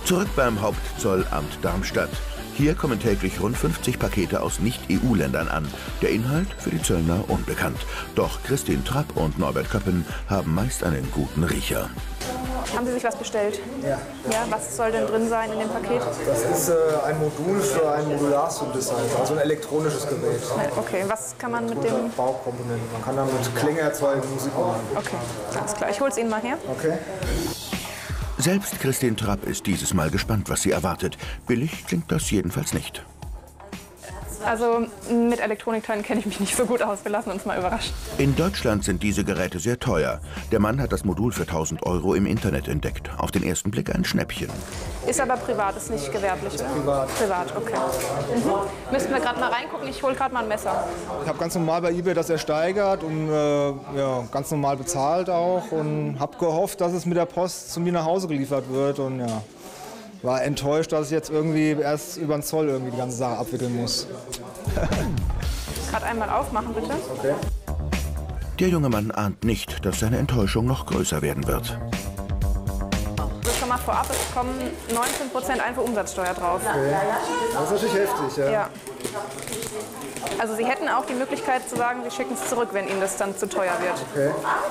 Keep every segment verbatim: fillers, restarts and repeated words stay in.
Zurück beim Hauptzollamt Darmstadt. Hier kommen täglich rund fünfzig Pakete aus Nicht-E U-Ländern an. Der Inhalt für die Zöllner unbekannt. Doch Christine Trapp und Norbert Köppen haben meist einen guten Riecher. Haben Sie sich was bestellt? Ja. Ja, was soll denn drin sein in dem Paket? Das ist äh, ein Modul für ein Modular-Synthesizer, also ein elektronisches Gerät. Okay, was kann man mit dem... Baukomponenten. Man kann damit Klänge erzeugen, Musik machen. Okay, alles klar. Ich hol's Ihnen mal her. Okay. Selbst Christine Trapp ist dieses Mal gespannt, was sie erwartet. Billig klingt das jedenfalls nicht. Also mit Elektronikteilen kenne ich mich nicht so gut aus. Wir lassen uns mal überraschen. In Deutschland sind diese Geräte sehr teuer. Der Mann hat das Modul für tausend Euro im Internet entdeckt. Auf den ersten Blick ein Schnäppchen. Ist aber privat, ist nicht gewerblich, oder? Privat. Privat, okay. Mhm. Müssten wir gerade mal reingucken. Ich hole gerade mal ein Messer. Ich habe ganz normal bei eBay das ersteigert und äh, ja, ganz normal bezahlt auch und habe gehofft, dass es mit der Post zu mir nach Hause geliefert wird und ja. War enttäuscht, dass ich jetzt irgendwie erst über den Zoll irgendwie die ganze Sache abwickeln muss. Gerade einmal aufmachen, bitte. Okay. Der junge Mann ahnt nicht, dass seine Enttäuschung noch größer werden wird. Also schon mal vorab, es kommen neunzehn Prozent Einfuhrumsatzsteuer drauf. Okay. Das ist natürlich heftig, ja. Ja. Also Sie hätten auch die Möglichkeit zu sagen, Sie schicken es zurück, wenn Ihnen das dann zu teuer wird. Okay.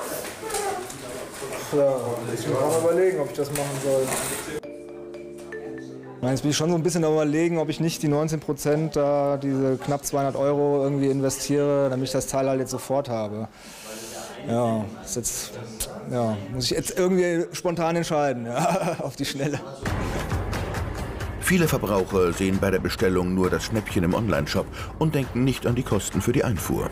Ja, ich muss mal überlegen, ob ich das machen soll. Jetzt bin ich schon so ein bisschen am Überlegen, ob ich nicht die neunzehn Prozent, da diese knapp zweihundert Euro irgendwie investiere, damit ich das Teil halt jetzt sofort habe. Ja, ist jetzt, ja, muss ich jetzt irgendwie spontan entscheiden, ja, auf die Schnelle. Viele Verbraucher sehen bei der Bestellung nur das Schnäppchen im Onlineshop und denken nicht an die Kosten für die Einfuhr.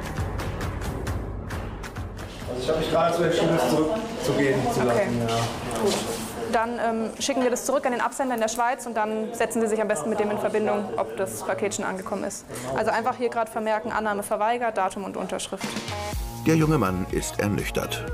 Also ich habe mich gerade dazu entschieden, es zurückzugehen zu lassen. Okay. Ja. Gut. Dann ähm, schicken wir das zurück an den Absender in der Schweiz und dann setzen Sie sich am besten mit dem in Verbindung, ob das Paket schon angekommen ist. Also einfach hier gerade vermerken, Annahme verweigert, Datum und Unterschrift. Der junge Mann ist ernüchtert.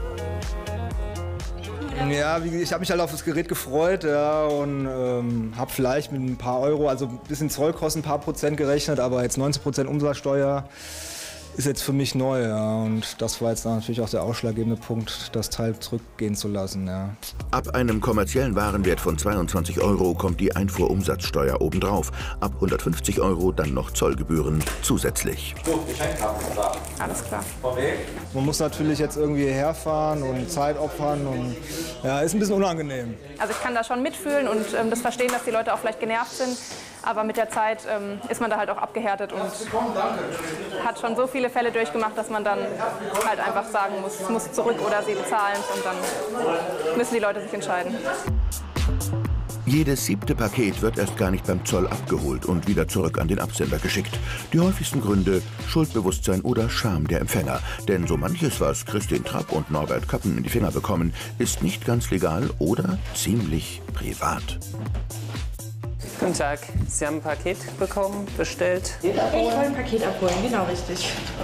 Ja, wie, ich habe mich halt auf das Gerät gefreut, ja, und ähm, habe vielleicht mit ein paar Euro, also ein bisschen Zollkosten, ein paar Prozent gerechnet, aber jetzt neunzehn Prozent Umsatzsteuer ist jetzt für mich neu, ja, und das war jetzt natürlich auch der ausschlaggebende Punkt, das Teil zurückgehen zu lassen, ja. Ab einem kommerziellen Warenwert von zweiundzwanzig Euro kommt die Einfuhrumsatzsteuer obendrauf. Ab hundertfünfzig Euro dann noch Zollgebühren zusätzlich. Alles klar. Man muss natürlich jetzt irgendwie herfahren und Zeit opfern und ja, ist ein bisschen unangenehm. Also ich kann da schon mitfühlen und ähm, das verstehen, dass die Leute auch vielleicht genervt sind. Aber mit der Zeit ähm, ist man da halt auch abgehärtet und hat schon so viele Fälle durchgemacht, dass man dann halt einfach sagen muss, es muss zurück oder sie bezahlen es und dann müssen die Leute sich entscheiden. Jedes siebte Paket wird erst gar nicht beim Zoll abgeholt und wieder zurück an den Absender geschickt. Die häufigsten Gründe: Schuldbewusstsein oder Scham der Empfänger. Denn so manches, was Christine Trapp und Norbert Köppen in die Finger bekommen, ist nicht ganz legal oder ziemlich privat. Guten Tag, Sie haben ein Paket bekommen, bestellt? Ich wollte ein Paket abholen, genau richtig.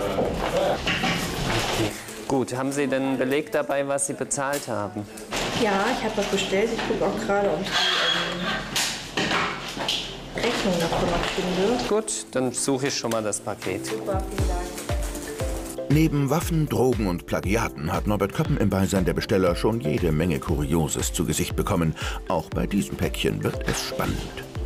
Gut, haben Sie denn einen Beleg dabei, was Sie bezahlt haben? Ja, ich habe was bestellt. Ich gucke auch gerade, ob ich die ähm, Rechnung davon noch finde. Gut, dann suche ich schon mal das Paket. Super, vielen Dank. Neben Waffen, Drogen und Plagiaten hat Norbert Köppen im Beisein der Besteller schon jede Menge Kurioses zu Gesicht bekommen. Auch bei diesem Päckchen wird es spannend.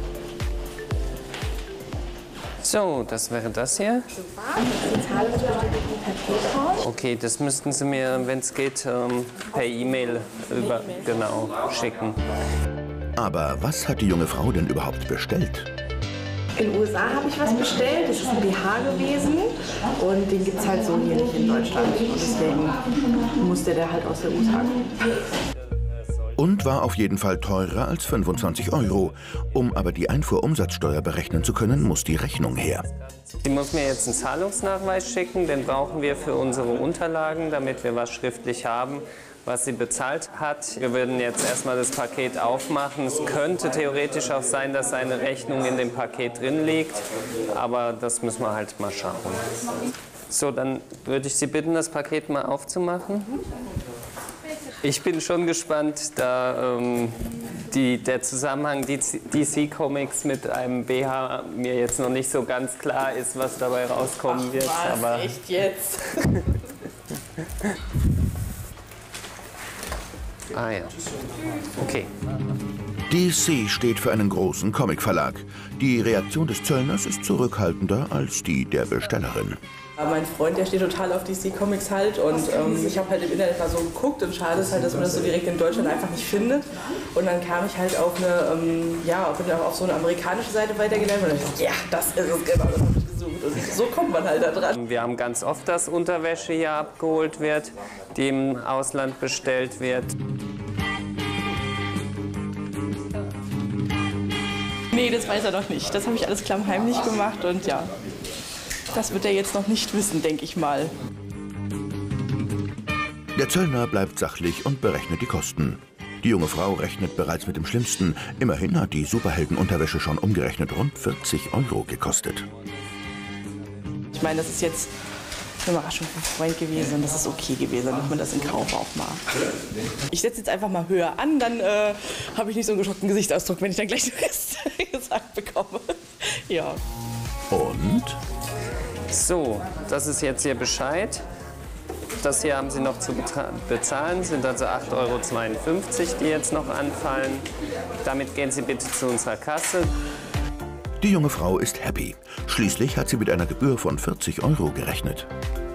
So, das wäre das hier. Super, die Zahlungsbestätigung per PayPal. Okay, das müssten Sie mir, wenn es geht, ähm, per E-Mail über, genau, schicken. Aber was hat die junge Frau denn überhaupt bestellt? In den U S A habe ich was bestellt, das ist ein B H gewesen und den gibt es halt so hier nicht in Deutschland. Und deswegen musste der halt aus der U S A kommen. Und war auf jeden Fall teurer als fünfundzwanzig Euro. Um aber die Einfuhrumsatzsteuer berechnen zu können, muss die Rechnung her. Sie muss mir jetzt einen Zahlungsnachweis schicken, den brauchen wir für unsere Unterlagen, damit wir was schriftlich haben, was sie bezahlt hat. Wir würden jetzt erstmal das Paket aufmachen. Es könnte theoretisch auch sein, dass eine Rechnung in dem Paket drin liegt, aber das müssen wir halt mal schauen. So, dann würde ich Sie bitten, das Paket mal aufzumachen. Ich bin schon gespannt, da ähm, die, der Zusammenhang D C Comics mit einem B H mir jetzt noch nicht so ganz klar ist, was dabei rauskommen Ach, wird. was, aber echt jetzt? Ah ja, okay. D C steht für einen großen Comicverlag. Die Reaktion des Zöllners ist zurückhaltender als die der Bestellerin. Mein Freund, der steht total auf D C-Comics halt und ähm, ich habe halt im Internet mal so geguckt und schade ist halt, dass man das so direkt in Deutschland einfach nicht findet. Und dann kam ich halt auf eine, ähm, ja, auf, eine, auf so eine amerikanische Seite weitergeleitet und dann dachte ich, ja, das ist es, genau, das habe ich gesucht. Und so kommt man halt da dran. Wir haben ganz oft, dass Unterwäsche hier abgeholt wird, die im Ausland bestellt wird. Nee, das weiß er noch nicht. Das habe ich alles klammheimlich gemacht und ja, das wird er jetzt noch nicht wissen, denke ich mal. Der Zöllner bleibt sachlich und berechnet die Kosten. Die junge Frau rechnet bereits mit dem Schlimmsten. Immerhin hat die Superheldenunterwäsche schon umgerechnet rund vierzig Euro gekostet. Ich meine, das ist jetzt eine Überraschung vom Freund gewesen und das ist okay gewesen, damit man das in Kauf auch mal. Ich setze jetzt einfach mal höher an, dann äh, habe ich nicht so einen geschockten Gesichtsausdruck, wenn ich dann gleich den Rest gesagt bekomme. Ja. Und? So, das ist jetzt Ihr Bescheid. Das hier haben Sie noch zu bezahlen, sind also acht Euro zweiundfünfzig, die jetzt noch anfallen. Damit gehen Sie bitte zu unserer Kasse. Die junge Frau ist happy. Schließlich hat sie mit einer Gebühr von vierzig Euro gerechnet.